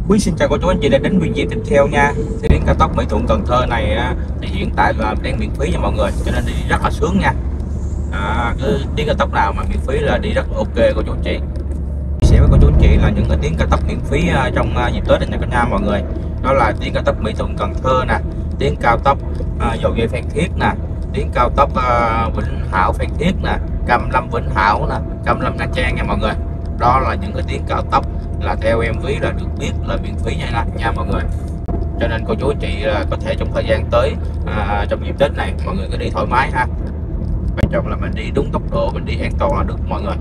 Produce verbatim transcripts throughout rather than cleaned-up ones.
Quý xin chào cô chú anh chị đã đến video tiếp theo nha. Thì tuyến cao tốc Mỹ Thuận Cần Thơ này thì hiện tại là đang miễn phí cho mọi người, cho nên đi rất là sướng nha. À, cái tuyến cao tốc nào mà miễn phí là đi rất là ok cô chú anh chị. Chia sẻ với cô chú anh chị là những cái tuyến cao tốc miễn phí trong dịp Tết này nha cả nhà mọi người. Đó là tuyến cao tốc Mỹ Thuận Cần Thơ nè, tuyến cao tốc uh, Dầu Dây Phan Thiết nè, tuyến cao tốc uh, Vĩnh Hảo Phan Thiết nè, Cam Lâm Vĩnh Hảo nè, Cam Lâm Nha Trang nha mọi người. Đó là những cái tuyến cao tốc là theo em ví là được biết là miễn phí nha, nha mọi người. Cho nên cô chú anh chị có thể trong thời gian tới à, trong dịp Tết này mọi người cứ đi thoải mái ha. Quan trọng là mình đi đúng tốc độ, mình đi an toàn là được mọi người.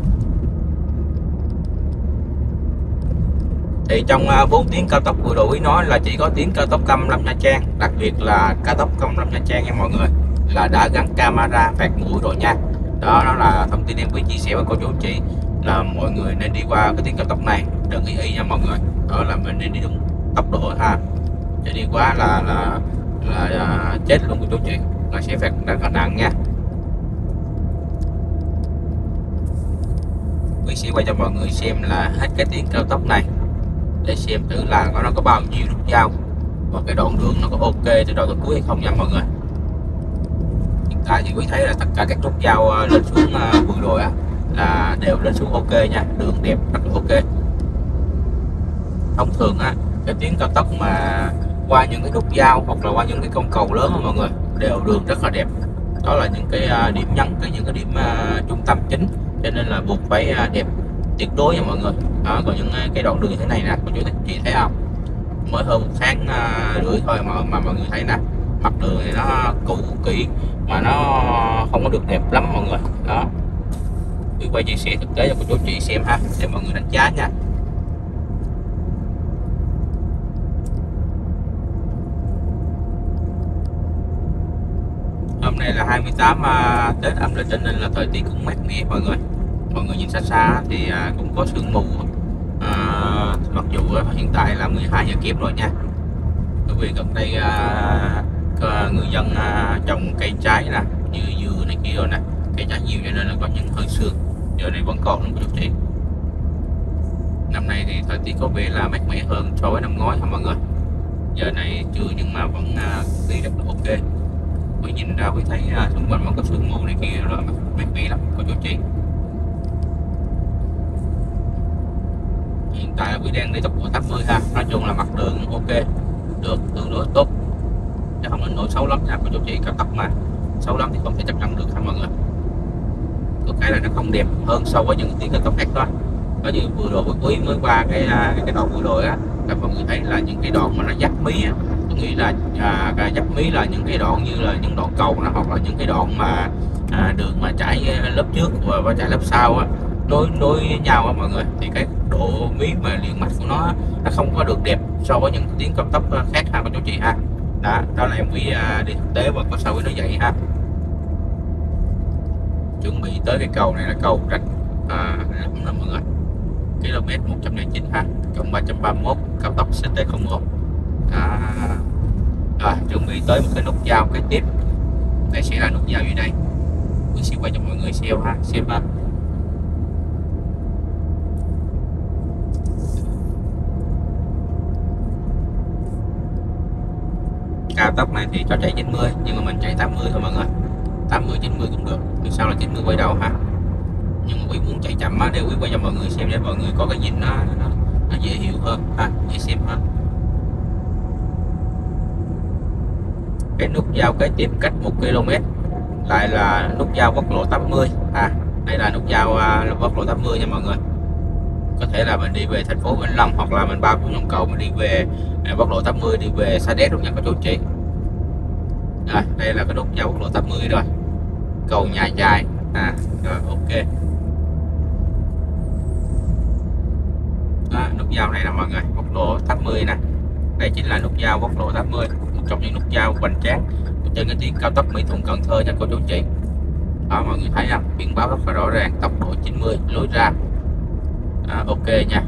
Thì trong bốn uh, tuyến cao tốc vừa rồi Quý nói là chỉ có tuyến cao tốc Cam Lâm Nha Trang, đặc biệt là cao tốc Cam Lâm Nha Trang nha mọi người, là đã gắn camera phạt nguội rồi nha. Đó, đó là thông tin em Quý chia sẻ với cô chú anh chị, là mọi người nên đi qua cái tuyến cao tốc này đừng ý ý nha mọi người. Đó là mình nên đi đúng tốc độ ha, chứ đi quá là là là, là chết luôn cô chú chị, là sẽ phạt rất là nặng nha. Quý sẽ quay cho mọi người xem là hết cái tuyến cao tốc này để xem thử là nó có bao nhiêu nút giao và cái đoạn đường nó có ok từ đầu tới cuối hay không nha mọi người. Hiện tại thì quý thấy là tất cả các nút giao lên xuống vừa rồi á là đều lên xuống ok nha, đường đẹp rất là ok. Thông thường á cái tuyến cao tốc mà qua những cái nút giao hoặc là qua những cái con cầu lớn mọi người đều đường rất là đẹp. Đó là những cái điểm nhấn, cái những cái điểm uh, trung tâm chính, cho nên là buộc phải uh, đẹp tuyệt đối nha mọi người. Đó, còn những uh, cái đoạn đường như thế này nè cô chú chị thấy không, mới hơn một tháng uh, rưỡi thôi mà mà mọi người thấy nè, mặt đường này nó cũ kỹ mà nó không có được đẹp lắm mọi người. Đó, tôi quay chia sẻ thực tế cho cô chú chị xem ha, để mọi người đánh giá nha. Hôm nay là hai mươi tám uh, Tết âm lịch, cho nên là thời tiết cũng mát mẻ mọi người. Mọi người nhìn xa xa thì uh, cũng có sương mù, uh, mặc dù uh, hiện tại là mười hai giờ kém rồi nha. Bởi vì gần đây uh, người dân uh, trồng cây trái nè, như dừa này kia rồi nè, cây trái nhiều cho nên là có những hơi sương, giờ này vẫn còn luôn cô chú chị. Năm nay thì thời tiết có vẻ là mát mẻ hơn so với năm ngoái hả mọi người. Giờ này trưa nhưng mà vẫn uh, đi rất là ok. Quý nhìn ra quý thấy uh, xung quanh vẫn có sương mù này kia rồi, mát mẻ lắm cô chú chị. Hiện tại quý đang đi tốc độ tám mươi ha, nói chung là mặt đường ok, được tương đối tốt, chứ không đến nỗi xấu lắm nha cô chú chị. Cao tốc mà xấu lắm thì không thể chấp nhận được ha mọi người. Có cái là nó không đẹp hơn so với những tuyến cao tốc khác thôi. Có như vừa rồi quý mới qua cái cái, cái đoạn vừa rồi á, là mọi người thấy là những cái đoạn mà nó dắt mí á, tôi nghĩ là à, cái dắt mí là những cái đoạn như là những đoạn cầu nó, hoặc là những cái đoạn mà à, đường mà trải lớp trước và, và trải lớp sau á, nối nối nhau á mọi người, thì cái độ mí mà liền mạch của nó nó không có được đẹp so với những tuyến cao tốc khác ha cô chú chị ha. Đó, đó là em quý à, đi thực tế và có sao với nó vậy ha. Chuẩn bị tới cái cầu này là cầu Rạch à, nè mọi người, km một trăm lẻ chín ha, cộng ba trăm ba mươi mốt, cao tốc xê tê không một. À, à, chuẩn bị tới một cái nút giao kế tiếp, đây sẽ là nút giao dưới đây. Tôi sẽ quay cho mọi người xem ha, xem ha. Cao tốc này thì cho chạy chín mươi nhưng mà mình chạy tám mươi thôi mọi người, tám mươi chín mươi cũng được, nhưng sau là chín mươi quay đầu ha. Nhưng mà quý muốn chạy chậm á để quý quay cho mọi người xem, để mọi người có cái nhìn nó, nó, nó dễ hiểu hơn ha, dễ xem hơn. Cái nút giao kế tiếp cách một ki lô mét lại là nút giao quốc lộ tám mươi à, đây là nút giao uh, quốc lộ tám mươi nha mọi người. Có thể là mình đi về thành phố Vĩnh Long, hoặc là mình bao cũng nhông cầu mình đi về uh, quốc lộ tám mươi, đi về Sa Đéc luôn nha cô chú chị. À, đây là cái nút giao quốc lộ tám mươi rồi, cầu Nhà Dài à, rồi ok. Đó, nút giao này là mọi người, quốc lộ tám mươi nè, đây chính là nút giao quốc lộ tám mươi, một trong những nút giao hoành tráng trên cái tuyến cao tốc Mỹ Thuận Cần Thơ nha cô chú chị. Đó, mọi người thấy không, biển báo rất là rõ ràng, tốc độ chín mươi lối ra à, ok nha.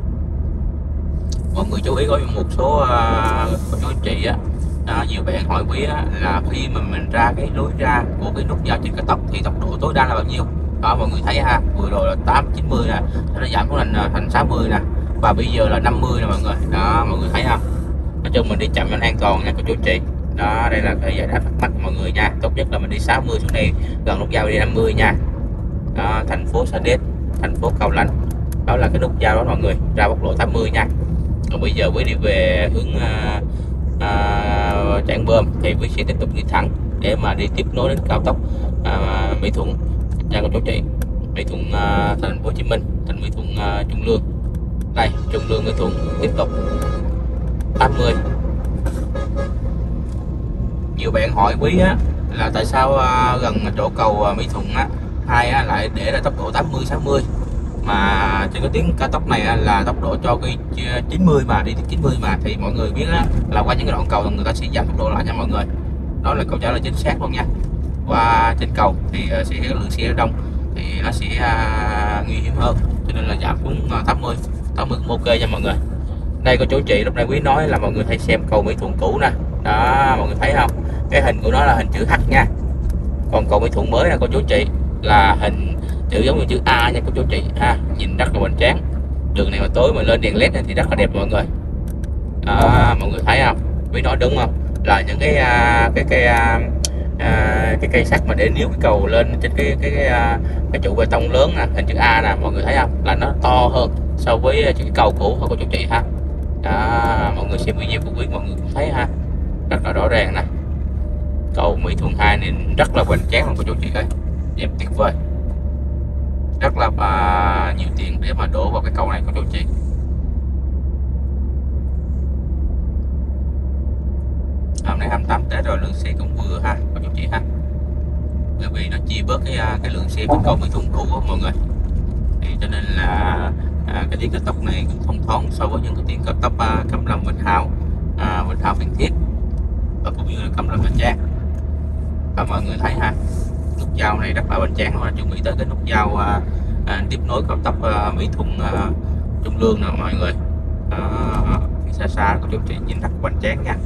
Mọi người chú ý có một số uh, cô chú chị á, à, nhiều bạn hỏi quý á, là khi mà mình ra cái lối ra của cái nút giao trên cao tốc thì tốc độ tối đa là bao nhiêu. Đó, mọi người thấy ha, vừa rồi là tám chín mươi nè, nó giảm xuống thành thành sáu mươi nè, và bây giờ là năm mươi nè mọi người. Đó mọi người thấy không, nói chung mình đi chậm anh an toàn nha cô chú chị. Đó đây là cái giải đáp thắc mắc mọi người nha. Tốt nhất là mình đi sáu mươi xuống đây gần nút giao đi năm mươi nha. Đó, thành phố Sa Đéc, thành phố Cao Lãnh, đó là cái nút giao đó mọi người, ra quốc lộ tám mươi nha. Còn bây giờ quý đi về hướng uh, uh, Trảng Bom thì quý sẽ tiếp tục đi thẳng để mà đi tiếp nối đến cao tốc uh, Mỹ Thuận nha cô chú chị. Mỹ Thuận uh, thành phố Hồ Chí Minh, thành Mỹ Thuận uh, Trung Lương. Đây Trung Lương Mỹ Thuận tiếp tục tám mươi. Nhiều bạn hỏi quý á là tại sao uh, gần chỗ cầu uh, Mỹ Thuận á hai á, lại để là tốc độ tám mươi sáu mươi, mà trên cái tuyến cao tốc này á, là tốc độ cho cái chín mươi mà đi chín mươi mà, thì mọi người biết á, là qua những cái đoạn cầu người ta sẽ giảm tốc độ lại nha mọi người. Đó là câu trả lời chính xác luôn nha. Qua trên cầu thì sẽ lượng xe đông thì nó sẽ uh, nguy hiểm hơn, cho nên là giảm xuống tám mươi tám mươi cũng ok nha mọi người. Đây cô chú chị, lúc này quý nói là mọi người thấy xem cầu Mỹ Thuận cũ nè. Đó mọi người thấy không, cái hình của nó là hình chữ H nha, còn cầu Mỹ Thuận mới nè cô chú chị là hình chữ giống như chữ A nha cô chú chị ha, nhìn rất là hoành tráng. Đường này mà tối mà lên đèn led thì rất là đẹp mọi người. Đó, mọi người thấy không, quý nói đúng không, là những cái cái cái cái, cái cây sắt mà để níu cái cầu lên trên cái cái cái, cái trụ bê tông lớn nè, hình chữ A nè mọi người thấy không, là nó to hơn so với cái cầu cũ thôi cô chú chị ha. Đó, mọi người xem video của quý mọi người cũng thấy ha, rất là rõ ràng nè. Cầu Mỹ Thuận hai này rất là hoành tráng luôn cô chú chị ơi, đẹp tuyệt vời, rất là à, nhiều tiền để mà đổ vào cái cầu này cô chú chị. Hôm nay hai mươi tám Tết rồi, lượng xe cũng vừa ha cô chú chị ha, bởi vì nó chia bớt cái cái lượng xe với cầu Mỹ Thuận cũ của mọi người, thì cho nên là à, cái tuyến cao tốc này cũng thông thoáng so với những cái tuyến cao tốc à, Cam Lâm Vĩnh Hảo, à, Vĩnh Hảo Phan Thiết và cũng như là Cam Lâm Nha Trang. Và mọi người thấy ha, nút giao này rất là hoành tráng, và chuẩn bị tới cái nút giao à, à, tiếp nối cao tốc à, Mỹ Thuận à, Trung Lương nè mọi người. À, phía xa xa của chú chị nhìn rất hoành tráng nha.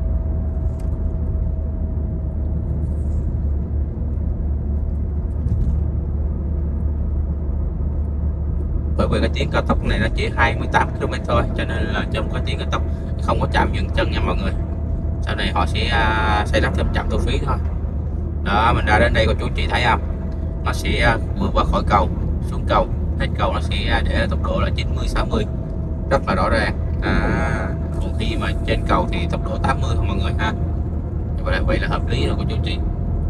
Bởi vì cái tuyến cao tốc này nó chỉ hai mươi tám ki lô mét thôi, cho nên là trong cái tuyến cao tốc không có trạm dừng chân nha mọi người. Sau này họ sẽ uh, xây lắp thêm trạm thu phí thôi. Đó, mình ra đến đây cô chú chị thấy không, nó sẽ uh, vượt qua khỏi cầu xuống cầu, hết cầu nó sẽ uh, để tốc độ là chín mươi sáu mươi, rất là rõ ràng. À, còn khi mà trên cầu thì tốc độ tám mươi thôi mọi người ha. Vậy, vậy là hợp lý rồi cô chú chị.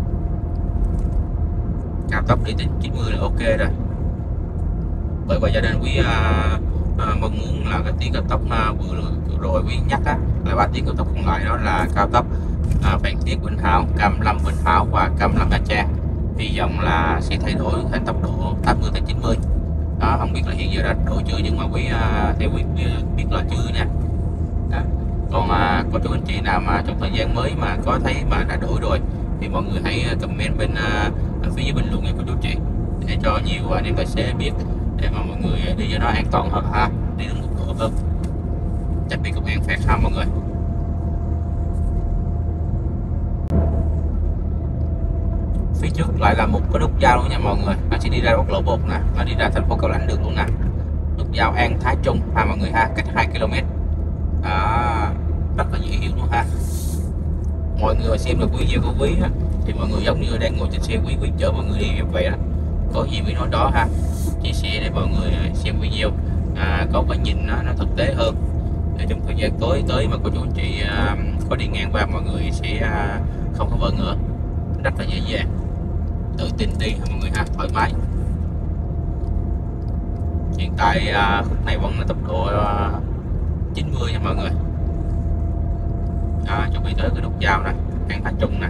Cao tốc đi đến chín mươi là ok rồi. Bởi vậy cho nên quý uh, uh, mong muốn là cái tuyến cao tốc uh, vừa rồi quý nhắc á, là ba tuyến cao tốc còn lại, đó là cao tốc uh, Phan Thiết Vĩnh Hảo, Cam Lâm Vĩnh Hảo và Cam Lâm Nha Trang, hy vọng là sẽ thay đổi thành tốc độ tám mươi tới chín mươi. Đó, không biết là hiện giờ đã đổi chưa, nhưng mà quý uh, theo quý biết là chưa nha. Đó. Còn uh, có chú anh chị nào mà trong thời gian mới mà có thấy mà đã đổi rồi thì mọi người hãy comment bên uh, phía dưới bình luận nha cô chú chị, để cho nhiều anh em tài xế biết, để mà mọi người đi cho nó an toàn hơn ha, đi đúng tốc độ hơn, tránh bị công an phạt ha mọi người. Phía trước lại là một cái nút giao luôn nha mọi người, nó sẽ đi ra quốc lộ một nè, nó đi ra thành phố Cao Lãnh được luôn nè, nút giao An Thái Trung ha mọi người ha, cách hai ki lô mét. Đó, rất là dễ hiểu luôn ha. Mọi người xem được video của quý á, thì mọi người giống như đang ngồi trên xe quý quý chở mọi người đi như vậy đó, có gì quý nói đó ha, chia sẻ để mọi người xem video à, có cái nhìn nó, nó thực tế hơn, để trong thời gian tối tới mà cô chú anh chị à, có đi ngang qua mọi người sẽ à, không có vỡ ngỡ, rất là dễ dàng, tự tin đi mọi người ha, thoải mái. Hiện tại à, khúc này vẫn là tốc độ à, chín mươi nha mọi người. À, chuẩn bị tới cái nút giao nè, An Thái Trung nè.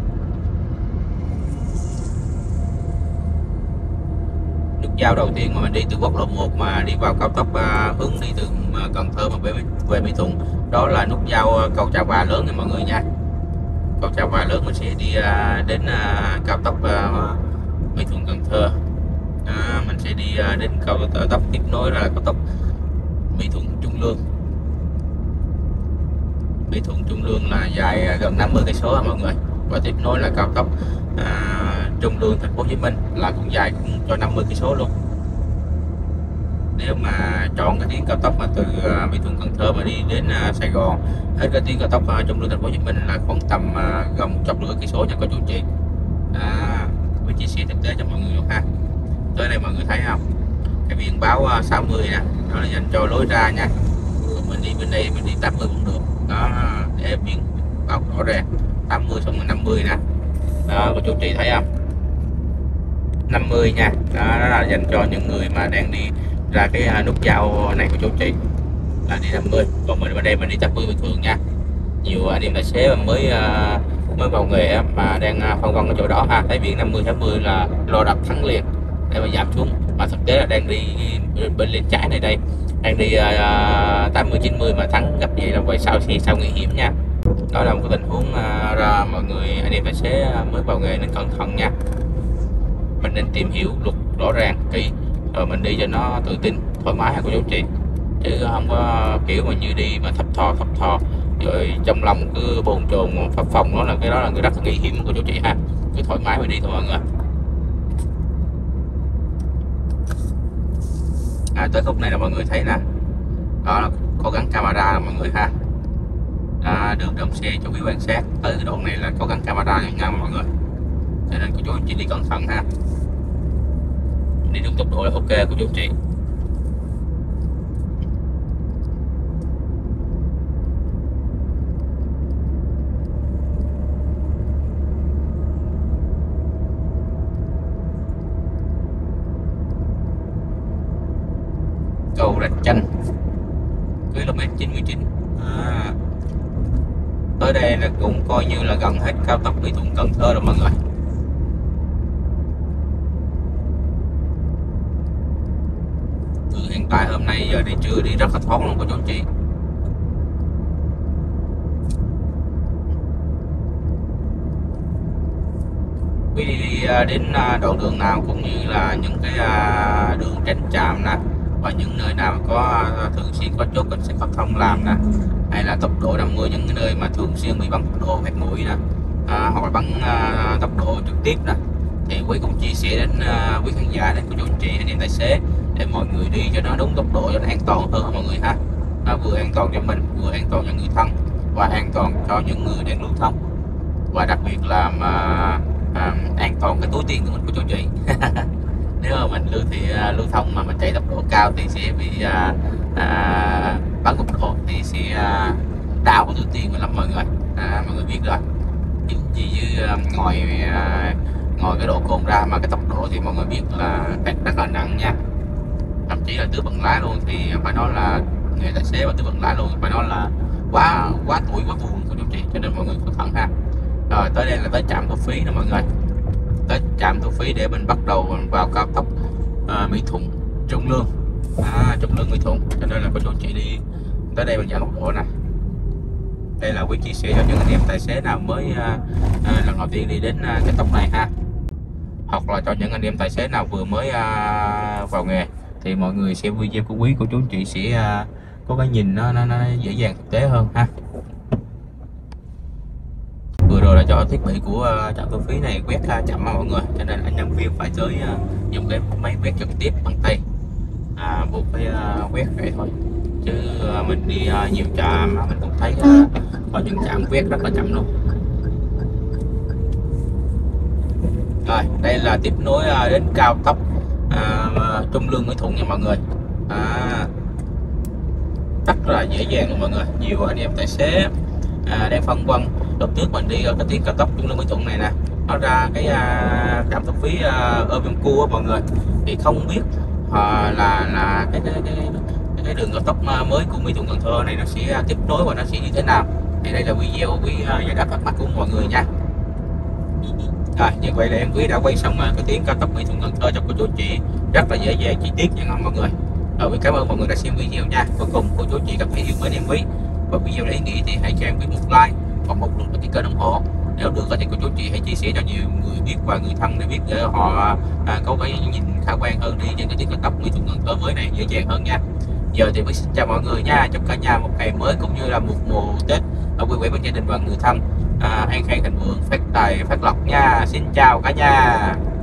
Nút giao đầu tiên mà mình đi từ quốc lộ một mà đi vào cao tốc uh, hướng đi từ uh, Cần Thơ mà về về Mỹ Thuận, đó là nút giao uh, cầu Trà Và lớn nha mọi người nha. Cầu Trà Và lớn mình sẽ đi uh, đến uh, cao tốc uh, Mỹ Thuận Cần Thơ. À, mình sẽ đi uh, đến cao tốc tiếp nối là cao tốc Mỹ Thuận Trung Lương. Mỹ Thuận Trung Lương là dài gần năm mươi cây số mọi người, và tiếp nối là cao tốc à, Trung Lương thành phố Hồ Chí Minh là cũng dài cũng cho năm mươi cây số luôn. nếu mà chọn cái tuyến cao tốc mà từ uh, Mỹ Thuận Cần Thơ mà đi đến uh, Sài Gòn, hết cái tuyến cao tốc uh, trung lương thành phố Hồ Chí Minh là khoảng tầm uh, gần một trăm rưỡi cây số nha cô chú chị. À, với chia sẻ thực tế cho mọi người luôn ha. Tới đây mọi người thấy không, cái biển báo uh, sáu mươi nè, đó là dành cho lối ra nha. Mình đi bên đây mình đi tám mươi cũng được đó, để biển báo rõ ràng tám mươi xong rồi năm mươi nè, đó cô chú chị thấy không, năm mươi nha, đó, đó là dành cho những người mà đang đi ra cái nút giao này của chú chị, là đi năm mươi. Còn mình bên đây mình đi tám mươi bình thường nha. Nhiều anh em tài xế mới mới vào nghề mà đang phân vân ở chỗ đó ha, thấy biển năm mươi sáu mươi là lo đập thắng liền để mà giảm xuống, mà thực tế là đang đi bên lên trái này đây, đang đi uh, tám mươi chín mươi mà thắng gấp vậy là vậy sao thì sao nguy hiểm nha. Đó là một cái tình huống uh, ra mọi người anh em tài xế mới vào nghề nên cẩn thận nha. Mình nên tìm hiểu luật rõ ràng kỹ rồi mình đi cho nó tự tin thoải mái ha cô chú chị, chứ không có kiểu mà như đi mà thập thò thập thò rồi trong lòng cứ bồn chồn phập phồng, đó là cái đó là cái rất là nguy hiểm của chú chị ha. Cứ thoải mái mà đi thôi mọi người. À, tới khúc này là mọi người thấy nè, đó là có gắn camera là mọi người ha. À, đường đâm xe cho quý quan sát, tới cái đoạn này là có gắn camera nha mọi người, cho nên cô chú chị đi cẩn thận ha, đi đúng tốc độ là ok của chú chị. Cầu Rạch Chanh km chín mươi chín. À, tới đây là cũng coi như là gần hết cao tốc Mỹ Thuận Cần Thơ rồi mọi người. Từ hiện tại hôm nay giờ đi trưa đi rất là thoáng luôn của chú chị. Quý đi, đi đến đoạn đường nào cũng như là những cái đường tránh trạm nè, và những nơi nào có thường xuyên có chốt cảnh sát giao thông làm nè, hay là tốc độ năm mươi, những cái nơi mà thường xuyên bị bắn tốc độ quẹt mũi nè, à, hoặc là bắn à, tốc độ trực tiếp nè, thì quý cũng chia sẻ đến à, quý khán giả, đến cô chú chị anh em tài xế để mọi người đi cho nó đúng tốc độ, cho nó an toàn hơn mọi người ha. Nó vừa an toàn cho mình, vừa an toàn cho người thân và an toàn cho những người đang lưu thông, và đặc biệt là mà, à, an toàn cái túi tiền của mình của chú chị. Nếu mà mình lưu thì uh, lưu thông mà mình chạy tốc độ cao thì sẽ bị uh, uh, bắn tốc độ thì sẽ uh, đau cái túi tiền mình lắm mọi người. À, mọi người biết rồi, gì như uh, ngồi uh, ngồi cái độ cồn ra mà cái tốc độ thì mọi người biết là rất là nặng nha, thậm chí là tứ bằng lái luôn, thì phải nói là người tài xế và tứ bằng lái luôn phải nói là quá quá tuổi quá buồn của chú chị, cho nên mọi người cẩn thận ha. Rồi tới đây là tới trạm thu phí nè mọi người, tới trạm thu phí để mình bắt đầu vào cao tốc uh, Mỹ Thuận Trung Lương, à, Trung Lương Mỹ Thuận, cho nên là cô chú chị đi tới đây mình giảm tốc độ nè. Đây là quý chia sẻ cho những anh em tài xế nào mới uh, uh, lần đầu tiên đi đến uh, cái tốc này ha, hoặc là cho những anh em tài xế nào vừa mới uh, vào nghề, thì mọi người xem video của quý của chú chị sẽ uh, có cái nhìn nó, nó, nó dễ dàng thực tế hơn ha. Vừa rồi là cho thiết bị của uh, trạm thu phí này quét uh, chậm mà mọi người, cho nên anh nhân viên phải tới uh, dùng cái máy quét trực tiếp bằng tay, à, buộc phải uh, quét vậy thôi, chứ uh, mình đi uh, nhiều trạm mà mình cũng thấy uh, có những trạm quét rất là chậm luôn. Rồi đây là tiếp nối uh, đến cao tốc uh, Trung Lương Mỹ Thuận nha mọi người, à, rất là dễ dàng luôn mọi người. Nhiều anh em tài xế à, đang phân vân. Lúc trước mình đi ở cái tuyến cao tốc Trung Lương Mỹ Thuận này nè, nó ra cái uh, trạm thu phí uh, Urban Cua á mọi người, thì không biết uh, là là cái cái, cái cái đường cao tốc mới của Mỹ Thuận Cần Thơ này nó sẽ tiếp nối và nó sẽ như thế nào. Thì đây là video quý uh, giải đáp thắc mắc của mọi người nha. Rồi như vậy là em quý đã quay xong uh, cái tuyến cao tốc Mỹ Thuận Cần Thơ cho cô chú chị rất là dễ dàng chi tiết nha mọi người. Rồi cảm ơn mọi người đã xem video nha. Cuối cùng cô chú chị cảm thấy yêu mến em quý và video đấy nghĩ thì hãy cho em quý một like và một nút đăng ký kênh ủng hộ. Nếu được thì cô chú chị hãy chia sẻ cho nhiều người biết và người thân để biết để họ à, có cái nhìn khả quan hơn đi trên cái tuyến cao tốc Mỹ Thuận Cần Thơ mới này dễ dàng hơn nha. Giờ thì mình xin chào mọi người nha, chúc cả nhà một ngày mới cũng như là một mùa Tết ở vui vẻ bên gia đình và người thân, à, an khang thịnh vượng, phát tài phát lộc nha. Xin chào cả nhà.